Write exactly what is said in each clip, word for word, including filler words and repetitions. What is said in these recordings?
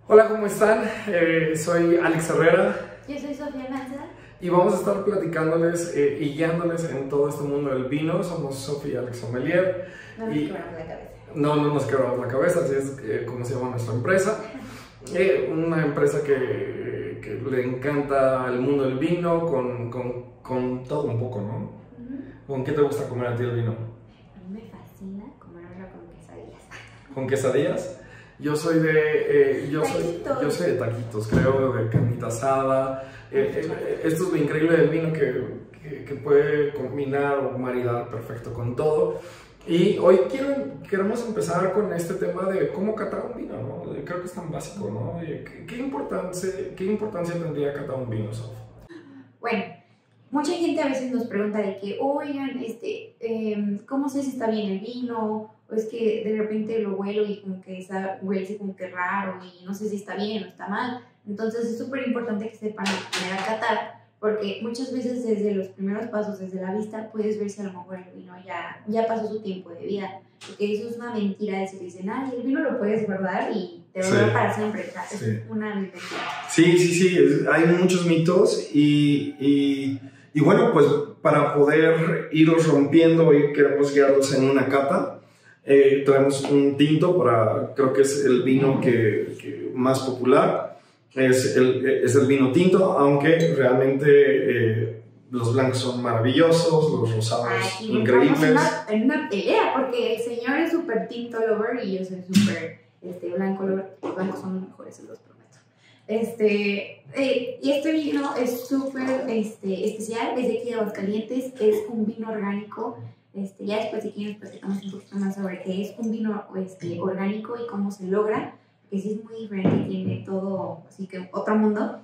Hola, ¿cómo están? Eh, soy Alex Herrera. Yo soy Sofía Lanza. Y vamos a estar platicándoles eh, y guiándoles en todo este mundo del vino. Somos Sofía y Alex Sommelier. No nos y quebramos la cabeza. No, no nos quebramos la cabeza, así es eh, como se llama nuestra empresa. Eh, una empresa que, que le encanta el mundo del vino con, con, con todo un poco, ¿no? Uh-huh. ¿Con qué te gusta comer a ti el vino? A mí me fascina comérmelo con quesadillas. ¿Con quesadillas? Yo soy de, eh, yo soy, yo soy de taquitos, creo, de carnita asada. Eh, eh, esto es lo increíble del vino que, que, que puede combinar o maridar perfecto con todo. Y hoy quiero, queremos empezar con este tema de cómo catar un vino, ¿no? Creo que es tan básico, ¿no? ¿Qué, qué, importancia, qué importancia tendría catar un vino, Sof? Bueno, mucha gente a veces nos pregunta de que, oigan, este, eh, ¿cómo sé si está bien el vino? O es que de repente lo huelo y como que esa, huele así como que raro y no sé si está bien o está mal. Entonces es súper importante que sepan poner a catar, porque muchas veces desde los primeros pasos, desde la vista, puedes ver si a lo mejor el vino ya, ya pasó su tiempo de vida. Porque eso es una mentira, de si dicen, ay, el vino lo puedes guardar y te va a durar sí. para siempre. O sea, es sí. una mentira. Sí, sí, sí, es, hay muchos mitos y, y, y bueno, pues para poder irlos rompiendo, hoy queremos guiarlos en una cata. Eh, traemos un tinto para, creo que es el vino que, que más popular, es el, es el vino tinto, aunque realmente eh, los blancos son maravillosos, los rosados Ay, increíbles. En una, en una pelea, porque el señor es súper tinto lover y yo soy súper este, blanco lover. Los blancos son los mejores, se los prometo. Este, eh, y este vino es súper este, especial, es de aquí de Aguascalientes, es un vino orgánico. Este, ya después si quieren platicamos un poquito más sobre qué es un vino este, orgánico y cómo se logra, que sí es muy diferente, tiene todo, así que otro mundo.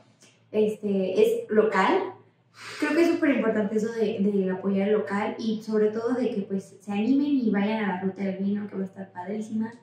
Este, es local. Creo que es súper importante eso de, de apoyar el local y sobre todo de que pues se animen y vayan a la ruta del vino, que va a estar padrísima.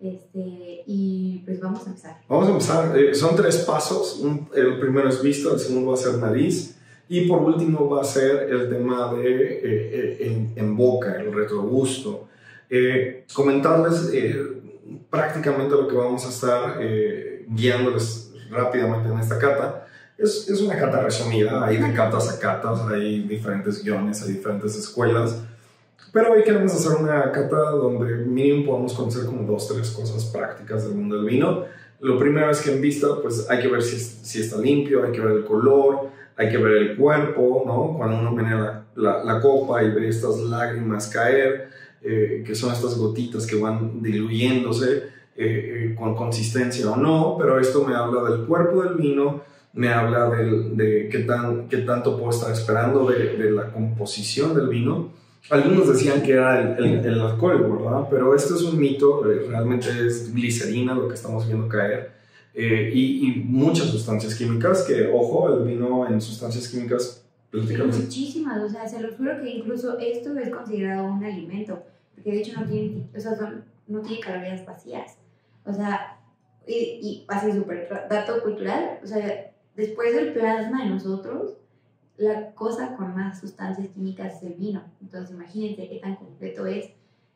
Este, y pues vamos a empezar. Vamos a empezar. Eh, son tres pasos. Un, el primero es vista, el segundo va a ser nariz. Y por último va a ser el tema de eh, en, en boca, el retrogusto. Eh, comentarles eh, prácticamente lo que vamos a estar eh, guiándoles rápidamente en esta cata. Es, es una cata resumida, hay de catas a catas, hay diferentes guiones, hay diferentes escuelas. Pero hoy queremos hacer una cata donde mínimo podamos conocer como dos, tres cosas prácticas del mundo del vino. Lo primero es que en vista pues hay que ver si, si está limpio, hay que ver el color, hay que ver el cuerpo, ¿no? Cuando uno menea la, la, la copa y ve estas lágrimas caer, eh, que son estas gotitas que van diluyéndose eh, eh, con consistencia o no, pero esto me habla del cuerpo del vino, me habla del, de qué, tan, qué tanto puedo estar esperando de, de la composición del vino. Algunos decían que era el, el, el alcohol, ¿verdad? Pero esto es un mito, eh, realmente es glicerina lo que estamos viendo caer. Eh, y, y muchas sustancias químicas, que ojo, el vino en sustancias químicas prácticamente. Muchísimas, o sea, se los juro que incluso esto es considerado un alimento, porque de hecho no tiene, o sea, son, no tiene calorías vacías, o sea, y, y así súper dato cultural, o sea, después del plasma de nosotros, la cosa con más sustancias químicas es el vino, entonces imagínense qué tan completo es.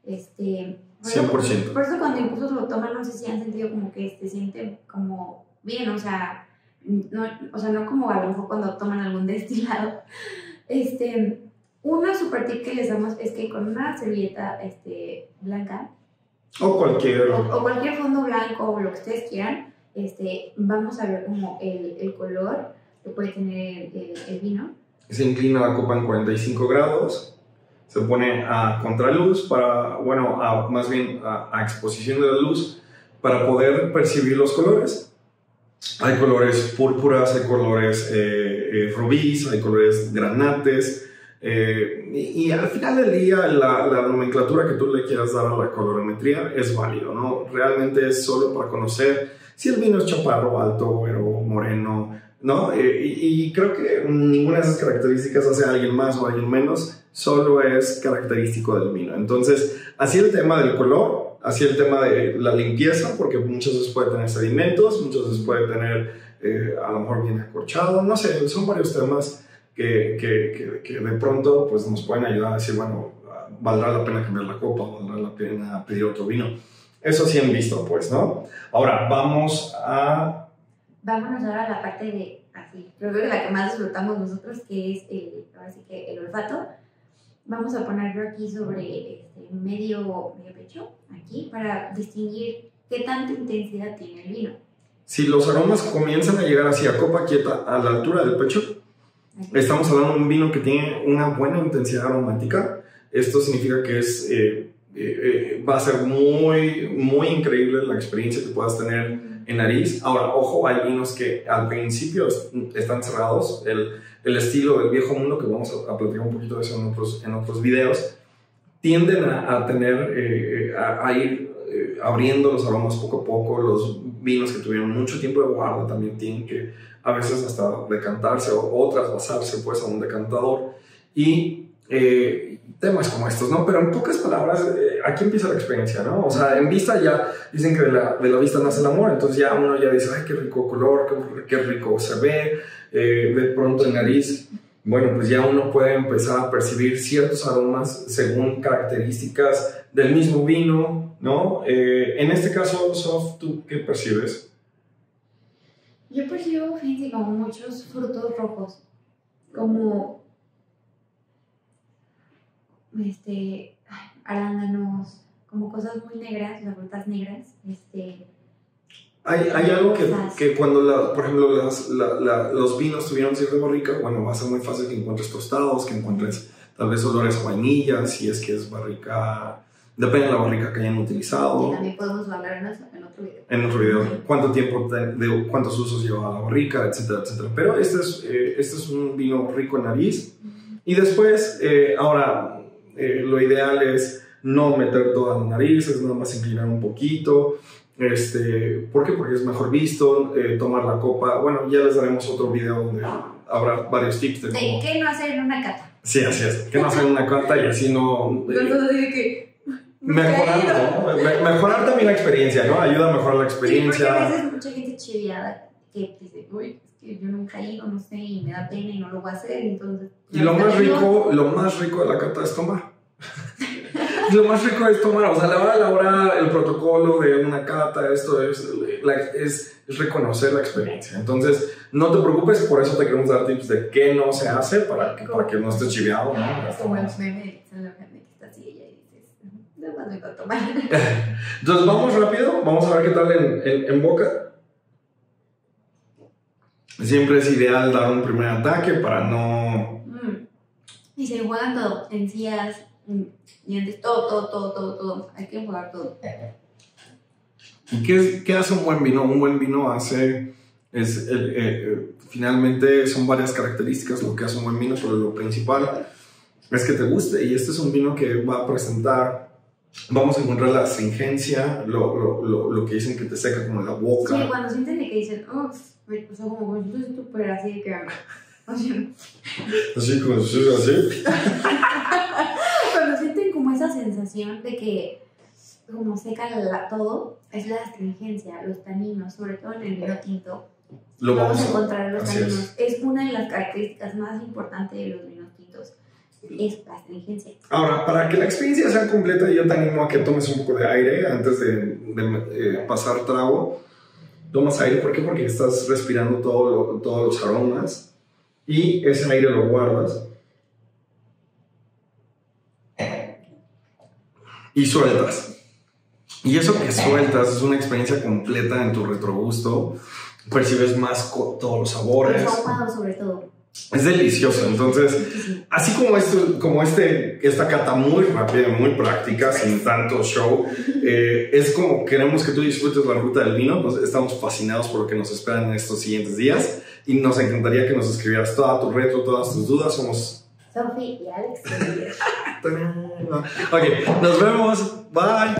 Este, cien por ciento. Por eso cuando incluso lo toman, no sé si han sentido como que se sienten como bien, o sea, no, o sea, no como a lo mejor cuando toman algún destilado. Este, uno super tip que les damos es que con una servilleta este, blanca o cualquier o, o cualquier fondo blanco o lo que ustedes quieran, este, vamos a ver como el, el color que puede tener el, el vino. Se inclina la copa en cuarenta y cinco grados. Se pone a contraluz, para, bueno, a, más bien a, a exposición de la luz, para poder percibir los colores. Hay colores púrpuras, hay colores eh, eh, rubíes, hay colores granates. Eh, y, y al final del día, la, la nomenclatura que tú le quieras dar a la colorimetría es válido, ¿no? Realmente es solo para conocer si el vino es chaparro, alto, güero, moreno, ¿no? Eh, y, y creo que ninguna de esas características hace a alguien más o a alguien menos. Solo es característico del vino. Entonces, así el tema del color, así el tema de la limpieza, porque muchas veces puede tener sedimentos, muchas veces puede tener, eh, a lo mejor bien acorchado, no sé, son varios temas que, que, que, que de pronto pues, nos pueden ayudar a decir, bueno, valdrá la pena cambiar la copa, valdrá la pena pedir otro vino. Eso sí han visto, pues, ¿no? Ahora, vamos a... Vámonos ahora a la parte de, así, creo que la que más disfrutamos nosotros, que es el, ahora sí que el olfato. Vamos a ponerlo aquí sobre este, medio, medio pecho, aquí, para distinguir qué tanta intensidad tiene el vino. Si los aromas comienzan a llegar hacia copa quieta a la altura del pecho, aquí estamos hablando de un vino que tiene una buena intensidad aromática. Esto significa que es, eh, eh, eh, va a ser muy, muy increíble la experiencia que puedas tener en nariz. Ahora, ojo, hay vinos que al principio están cerrados. El, el estilo del viejo mundo, que vamos a, a platicar un poquito de eso en otros, en otros videos, tienden a, a tener, eh, a, a ir eh, abriendo los aromas poco a poco. Los vinos que tuvieron mucho tiempo de guarda también tienen que a veces hasta decantarse o, o trasvasarse pues a un decantador. Y eh, temas como estos, ¿no? Pero en pocas palabras, eh, aquí empieza la experiencia, ¿no? O sea, en vista ya dicen que de la, de la vista nace el amor, entonces ya uno ya dice, ay, qué rico color, qué, qué rico se ve, eh, de pronto en nariz, bueno, pues ya uno puede empezar a percibir ciertos aromas según características del mismo vino, ¿no? Eh, en este caso, Sof, ¿tú qué percibes? Yo percibo, fíjense, como muchos frutos rojos, como este, arándanos, como cosas muy negras, las frutas negras, este... Hay, hay algo que, que cuando, la, por ejemplo, las, la, la, los vinos tuvieron cierta barrica, bueno, va a ser muy fácil que encuentres tostados, que encuentres tal vez olores a vainilla, si es que es barrica, depende de la barrica que hayan utilizado. Y también podemos hablar en, eso, en otro video. En otro video, cuánto tiempo, de, de, cuántos usos lleva la barrica, etcétera, etcétera. Pero este es, eh, este es un vino rico en nariz. Y después, eh, ahora, eh, lo ideal es no meter toda la nariz, es nada más inclinar un poquito. Este, ¿Por qué? Porque es mejor visto, eh, tomar la copa. Bueno, ya les daremos otro video donde habrá varios tips de cómo... ¿Qué no hacer en una cata? Sí, así es. ¿Qué no hacer en una cata y así no... Eh, no digo que... Mejorar, ¿no? Me, mejorar también la experiencia, ¿no? Ayuda a mejorar la experiencia. Sí, porque a veces mucha gente chiviada que dice, uy, es que yo nunca he ido, no sé, y me da pena y no lo voy a hacer, entonces... Y lo más rico, lo más rico de la cata es tomar. Lo más rico es tomar, o sea, a la hora, a la hora, el protocolo de una cata, esto es, es, es reconocer la experiencia. Entonces, no te preocupes, por eso te queremos dar tips de qué no se hace para que, para que no estés chiviado, ¿no? Es como el meme de Alexandra que está así ella y dices, nada más me va a tomar. Entonces, vamos rápido, vamos a ver qué tal en, en, en boca. Siempre es ideal dar un primer ataque para no... Mm. Y se juegan todo, encías, dientes, todo, todo, todo, todo, todo. Hay que jugar todo. ¿Y qué, qué hace un buen vino? Un buen vino hace, es, eh, eh, finalmente son varias características lo que hace un buen vino, pero lo principal es que te guste. Y este es un vino que va a presentar, vamos a encontrar la astringencia, lo, lo, lo, lo que dicen que te seca como la boca. Sí, cuando sienten de que dicen, oh, me puso como, yo soy súper así de que... O sea, así como así, así. Cuando sienten como esa sensación de que como seca la, todo, es la astringencia, los taninos, sobre todo en el vino tinto. Lo vamos, vamos a encontrar los taninos. Es. es una de las características más importantes de los vinos tintos, es la astringencia. Ahora, para que la experiencia sea completa, yo te animo a que tomes un poco de aire antes de, de eh, pasar trago. Tomas aire, ¿por qué? Porque estás respirando todo lo, todos los aromas. Y ese aire lo guardas y sueltas. Y eso que sueltas es una experiencia completa en tu retrogusto. Percibes más todos los sabores. El ahumado sobre todo. Es delicioso. Entonces, así como, esto, como este, esta cata muy rápida, muy práctica, sin tanto show, eh, es como queremos que tú disfrutes la ruta del vino. Pues estamos fascinados por lo que nos esperan en estos siguientes días. Y nos encantaría que nos escribieras toda tu retro, todas tus dudas. Somos Sofi y Alex. Ok, nos vemos. Bye.